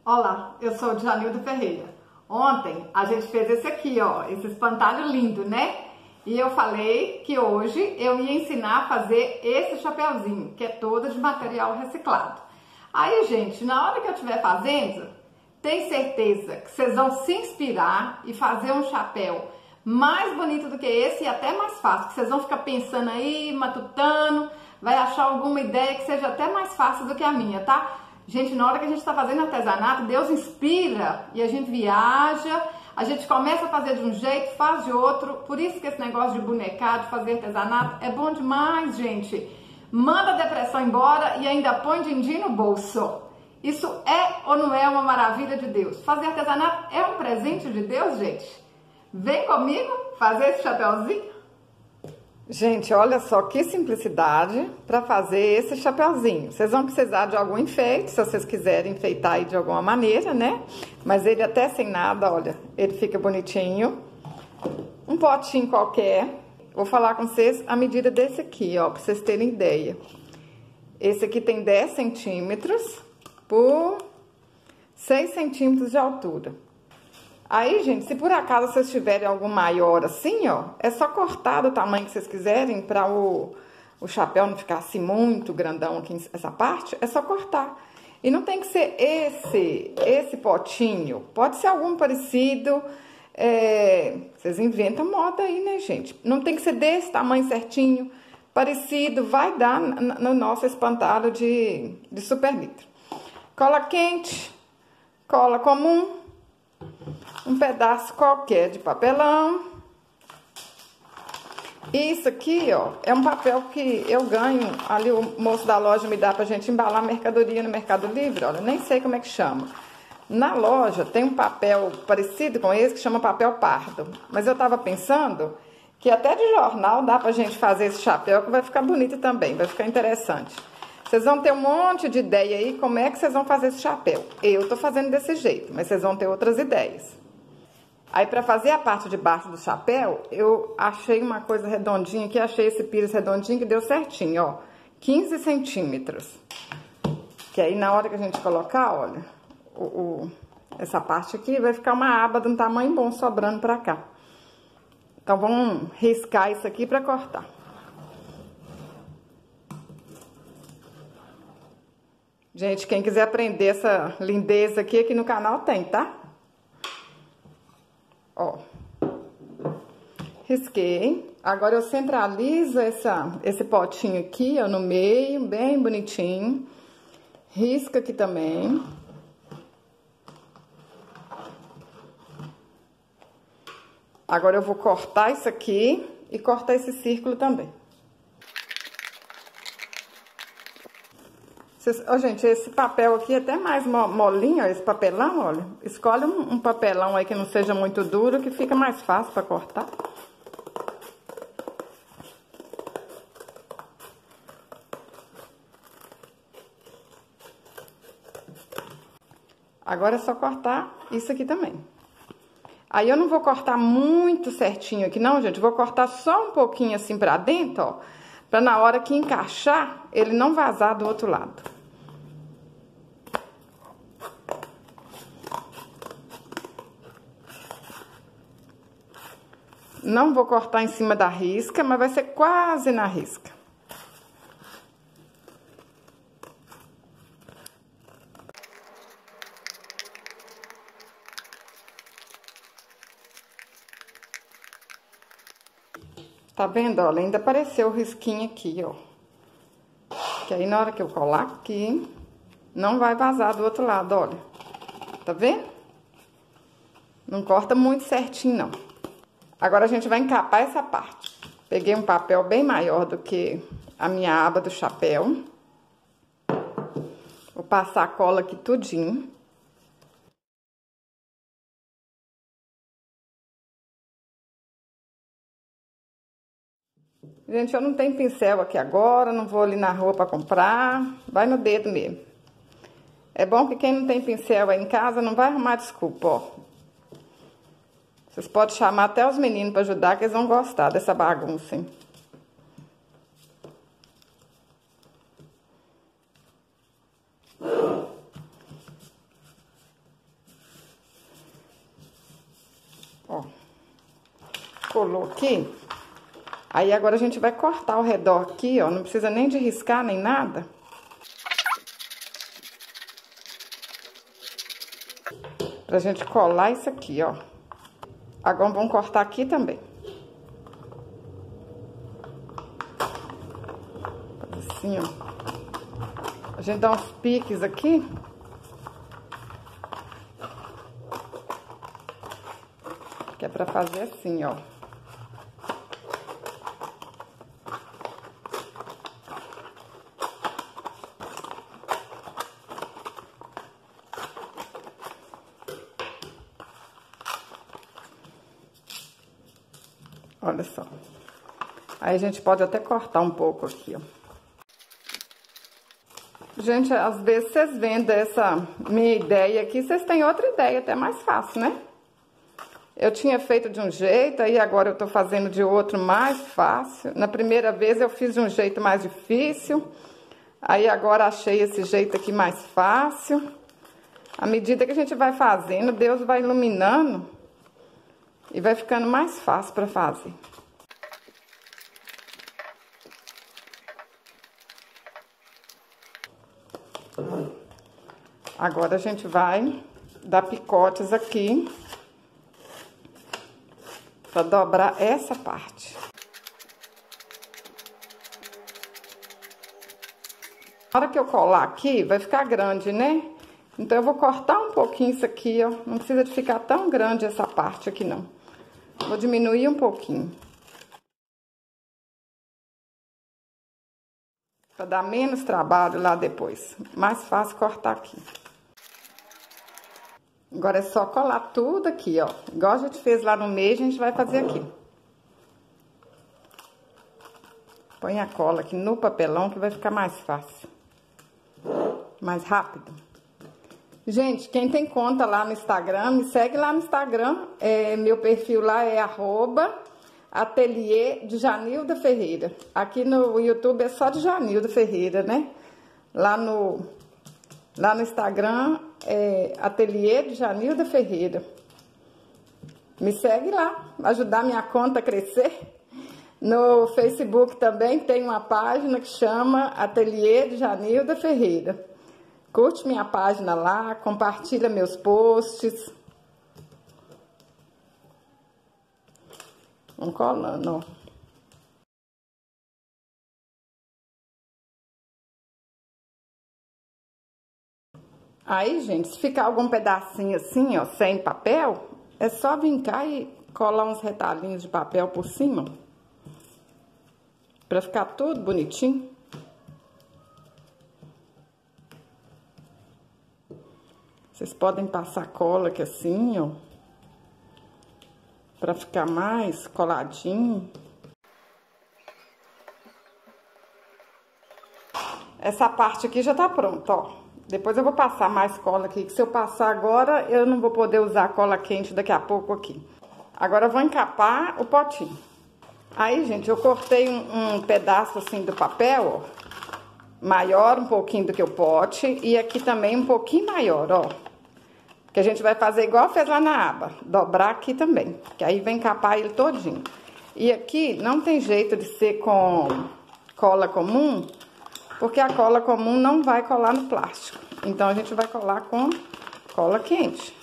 Olá, eu sou o Djanildo Ferreira. Ontem a gente fez esse aqui, ó, esse espantalho lindo, né? E eu falei que hoje eu ia ensinar a fazer esse chapeuzinho, que é todo de material reciclado. Aí, gente, na hora que eu estiver fazendo, tem certeza que vocês vão se inspirar e fazer um chapéu mais bonito do que esse e até mais fácil, que vocês vão ficar pensando aí, matutando, vai achar alguma ideia que seja até mais fácil do que a minha, tá? Gente, na hora que a gente está fazendo artesanato, Deus inspira e a gente viaja, a gente começa a fazer de um jeito, faz de outro. Por isso que esse negócio de bonecar, de fazer artesanato é bom demais, gente. Manda a depressão embora e ainda põe din-din no bolso. Isso é ou não é uma maravilha de Deus? Fazer artesanato é um presente de Deus, gente? Vem comigo fazer esse chapeuzinho? Gente, olha só que simplicidade para fazer esse chapeuzinho. Vocês vão precisar de algum enfeite, se vocês quiserem enfeitar aí de alguma maneira, né? Mas ele até sem nada, olha, ele fica bonitinho. Um potinho qualquer. Vou falar com vocês a medida desse aqui, ó, para vocês terem ideia. Esse aqui tem 10 centímetros por 6 centímetros de altura. Aí, gente, se por acaso vocês tiverem algum maior assim, ó, é só cortar do tamanho que vocês quiserem para o chapéu não ficar assim muito grandão aqui essa parte, é só cortar. E não tem que ser esse potinho, pode ser algum parecido, vocês inventam moda aí, né, gente? Não tem que ser desse tamanho certinho, parecido, vai dar no nosso espantalho de super litro. Cola quente, cola comum, um pedaço qualquer de papelão. Isso aqui, ó, é um papel que eu ganho, ali o moço da loja me dá pra gente embalar mercadoria no Mercado Livre, olha, nem sei como é que chama. Na loja tem um papel parecido com esse que chama papel pardo, mas eu tava pensando que até de jornal dá pra gente fazer esse chapéu que vai ficar bonito também, vai ficar interessante. Vocês vão ter um monte de ideia aí como é que vocês vão fazer esse chapéu. Eu tô fazendo desse jeito, mas vocês vão ter outras ideias. Aí, pra fazer a parte de baixo do chapéu, eu achei uma coisa redondinha aqui, achei esse pires redondinho que deu certinho, ó. 15 centímetros. Que aí, na hora que a gente colocar, olha, essa parte aqui vai ficar uma aba de um tamanho bom sobrando pra cá. Então, vamos riscar isso aqui pra cortar. Gente, quem quiser aprender essa lindeza aqui no canal tem, tá? Ó, risquei. Agora eu centralizo esse potinho aqui, ó, no meio, bem bonitinho. Risca aqui também. Agora eu vou cortar isso aqui e cortar esse círculo também. Ó, gente, esse papel aqui é até mais molinho, ó, esse papelão, olha. Escolhe um papelão aí que não seja muito duro, que fica mais fácil para cortar. Agora é só cortar isso aqui também. Aí eu não vou cortar muito certinho aqui não, gente. Vou cortar só um pouquinho assim pra dentro, ó. Pra na hora que encaixar, ele não vazar do outro lado. Não vou cortar em cima da risca, mas vai ser quase na risca. Tá vendo? Olha, ainda apareceu o risquinho aqui, ó. Que aí na hora que eu colar aqui, não vai vazar do outro lado, olha. Tá vendo? Não corta muito certinho, não. Agora a gente vai encapar essa parte. Peguei um papel bem maior do que a minha aba do chapéu. Vou passar a cola aqui tudinho. Gente, eu não tenho pincel aqui agora, não vou ali na rua pra comprar. Vai no dedo mesmo. É bom que quem não tem pincel aí em casa não vai arrumar desculpa, ó. Vocês podem chamar até os meninos para ajudar, que eles vão gostar dessa bagunça, hein? Ó. Colou aqui. Aí agora a gente vai cortar ao redor aqui, ó. Não precisa nem de riscar, nem nada. Pra gente colar isso aqui, ó. Agora vamos cortar aqui também. Assim, ó. A gente dá uns piques aqui. Que é pra fazer assim, ó. Olha só. Aí a gente pode até cortar um pouco aqui, ó. Gente, às vezes vocês vendo essa minha ideia aqui, vocês têm outra ideia, até mais fácil, né? Eu tinha feito de um jeito, aí agora eu tô fazendo de outro mais fácil. Na primeira vez eu fiz de um jeito mais difícil, aí agora achei esse jeito aqui mais fácil. À medida que a gente vai fazendo, Deus vai iluminando. E vai ficando mais fácil para fazer. Agora a gente vai dar picotes aqui. Para dobrar essa parte. Na hora que eu colar aqui, vai ficar grande, né? Então eu vou cortar um pouquinho isso aqui, ó. Não precisa de ficar tão grande essa parte aqui, não. Vou diminuir um pouquinho. Para dar menos trabalho lá depois. Mais fácil cortar aqui. Agora é só colar tudo aqui, ó. Igual a gente fez lá no meio, a gente vai fazer aqui. Põe a cola aqui no papelão que vai ficar mais fácil. Mais rápido. Gente, quem tem conta lá no Instagram, me segue lá no Instagram. Meu perfil lá é @ateliê de Janilda Ferreira. Aqui no YouTube é só de Janilda Ferreira, né? Lá no Instagram é Ateliê de Janilda Ferreira. Me segue lá, ajudar minha conta a crescer. No Facebook também tem uma página que chama Ateliê de Janilda Ferreira. Curte minha página lá, compartilha meus posts. Vamos colando, ó. Aí, gente, se ficar algum pedacinho assim, ó, sem papel, é só vir cá e colar uns retalhinhos de papel por cima. Pra ficar tudo bonitinho. Vocês podem passar cola aqui assim, ó. Pra ficar mais coladinho. Essa parte aqui já tá pronta, ó. Depois eu vou passar mais cola aqui, que se eu passar agora, eu não vou poder usar cola quente daqui a pouco aqui. Agora eu vou encapar o potinho. Aí, gente, eu cortei um pedaço assim do papel, ó. Maior um pouquinho do que o pote. E aqui também um pouquinho maior, ó. Que a gente vai fazer igual fez lá na aba. Dobrar aqui também. Que aí vai encapar ele todinho. E aqui não tem jeito de ser com cola comum, porque a cola comum não vai colar no plástico. Então, a gente vai colar com cola quente.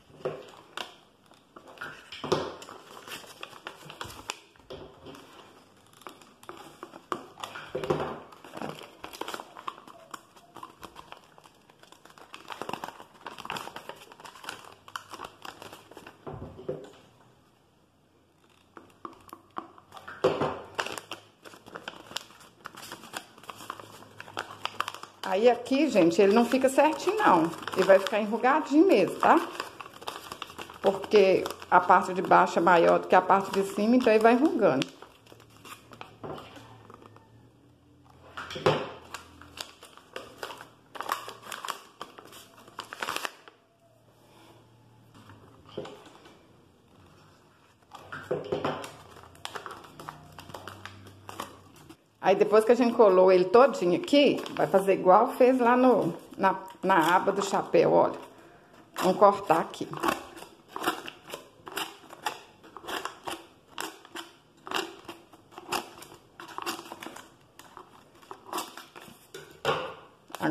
Aí aqui, gente, ele não fica certinho, não. Ele vai ficar enrugadinho mesmo, tá? Porque a parte de baixo é maior do que a parte de cima, então ele vai enrugando. Aí, depois que a gente colou ele todinho aqui, vai fazer igual fez lá na aba do chapéu, olha. Vamos cortar aqui.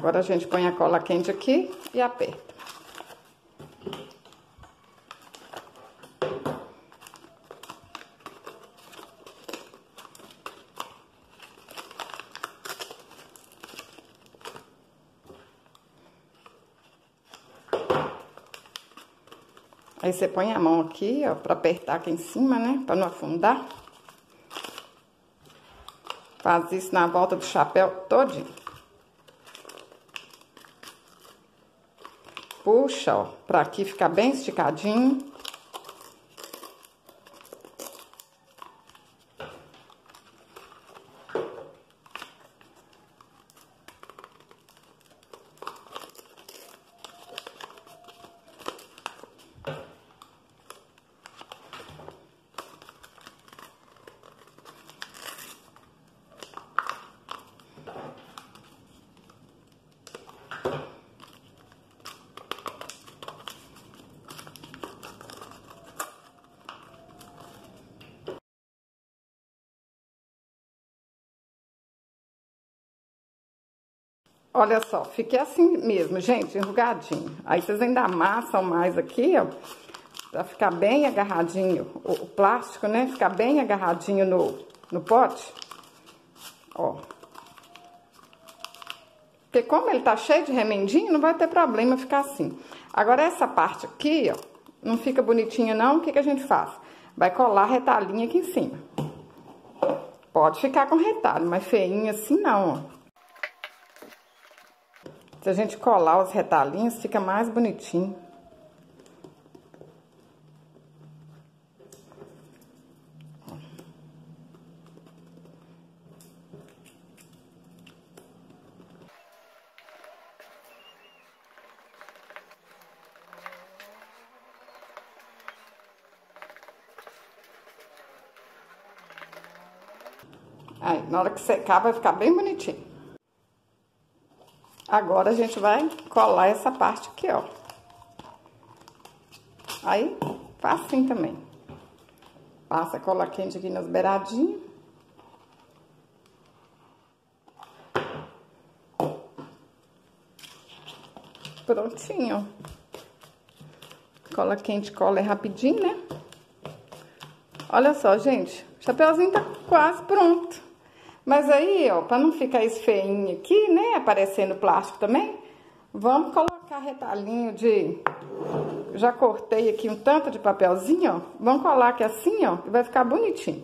Agora a gente põe a cola quente aqui e aperta. Aí você põe a mão aqui, ó, pra apertar aqui em cima, né? Pra não afundar. Faz isso na volta do chapéu todinho. Puxa, ó, pra aqui ficar bem esticadinho. Olha só, fiquei assim mesmo, gente, enrugadinho. Aí vocês ainda amassam mais aqui, ó, pra ficar bem agarradinho o plástico, né? Ficar bem agarradinho no pote. Ó. Porque como ele tá cheio de remendinho, não vai ter problema ficar assim. Agora, essa parte aqui, ó, não fica bonitinha não, o que que a gente faz? Vai colar retalhinho aqui em cima. Pode ficar com retalho, mas feinho assim não, ó. Se a gente colar os retalhinhos, fica mais bonitinho. Aí, na hora que secar, vai ficar bem bonitinho. Agora, a gente vai colar essa parte aqui, ó. Aí, facinho também. Passa a cola quente aqui nas beiradinhas. Prontinho. Cola quente, cola é rapidinho, né? Olha só, gente. O chapeuzinho tá quase pronto. Mas aí, ó, pra não ficar esse feinho aqui, né, aparecendo plástico também, vamos colocar retalhinho de... Já cortei aqui um tanto de papelzinho, ó. Vamos colar aqui assim, ó, que vai ficar bonitinho.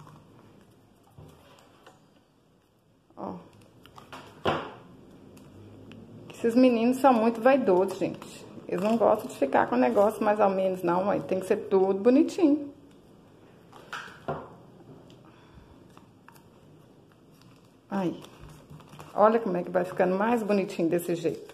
Ó. Esses meninos são muito vaidosos, gente. Eles não gostam de ficar com o negócio mais ou menos, não, ó. Tem que ser tudo bonitinho. Aí, olha como é que vai ficando mais bonitinho desse jeito.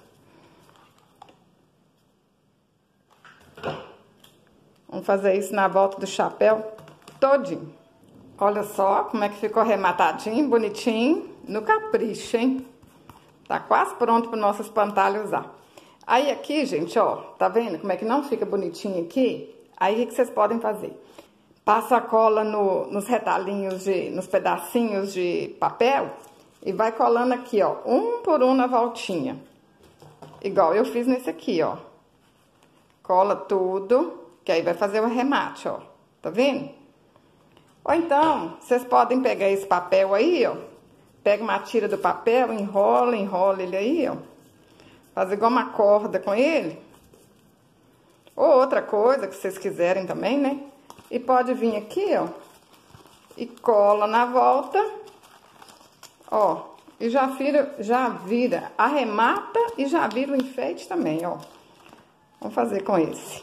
Vamos fazer isso na volta do chapéu todinho. Olha só como é que ficou arrematadinho, bonitinho, no capricho, hein? Tá quase pronto pro nosso espantalho usar. Aí aqui, gente, ó, tá vendo como é que não fica bonitinho aqui? Aí o que vocês podem fazer? Passa a cola nos retalhinhos, nos pedacinhos de papel e vai colando aqui, ó, um por um na voltinha. Igual eu fiz nesse aqui, ó. Cola tudo, que aí vai fazer o arremate, ó. Tá vendo? Ou então, vocês podem pegar esse papel aí, ó. Pega uma tira do papel, enrola ele aí, ó. Faz igual uma corda com ele. Ou outra coisa que vocês quiserem também, né? E pode vir aqui, ó, e cola na volta, ó, e já vira, arremata e já vira o enfeite também, ó. Vamos fazer com esse.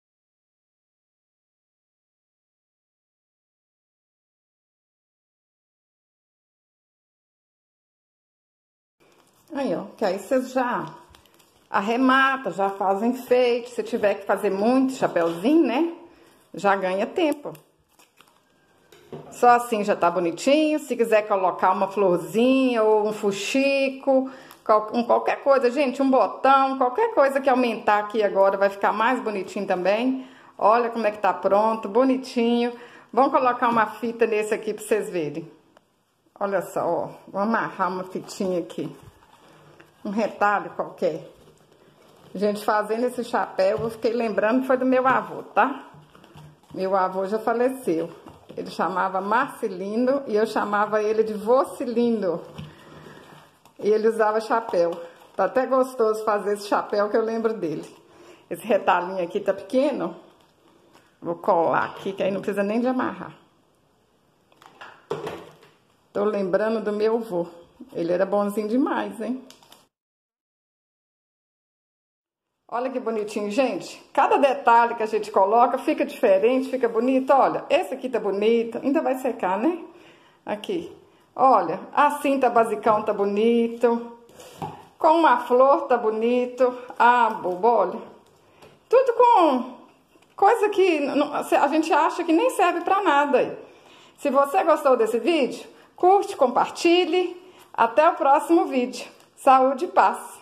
Aí, ó, que aí vocês já arremata, já fazem enfeite. Se tiver que fazer muito chapeuzinho, né? Já ganha tempo. Só assim já tá bonitinho. Se quiser colocar uma florzinha ou um fuxico, qualquer coisa, gente, um botão, qualquer coisa que aumentar aqui agora vai ficar mais bonitinho também. Olha como é que tá pronto, bonitinho. Vamos colocar uma fita nesse aqui pra vocês verem. Olha só, ó. Vou amarrar uma fitinha aqui. um retalho qualquer. Gente, fazendo esse chapéu, eu fiquei lembrando que foi do meu avô, tá? Meu avô já faleceu. Ele chamava Marcelindo e eu chamava ele de Vocilindo. E ele usava chapéu. Tá até gostoso fazer esse chapéu que eu lembro dele. Esse retalhinho aqui tá pequeno. Vou colar aqui, que aí não precisa nem de amarrar. Tô lembrando do meu avô. Ele era bonzinho demais, hein? Olha que bonitinho, gente. Cada detalhe que a gente coloca fica diferente, fica bonito. Olha, esse aqui tá bonito. Ainda vai secar, né? Aqui. Olha, a cinta basicão tá bonito. Com uma flor tá bonito. Ah, bobo, olha. Tudo com coisa que a gente acha que nem serve pra nada. Se você gostou desse vídeo, curte, compartilhe. Até o próximo vídeo. Saúde e paz.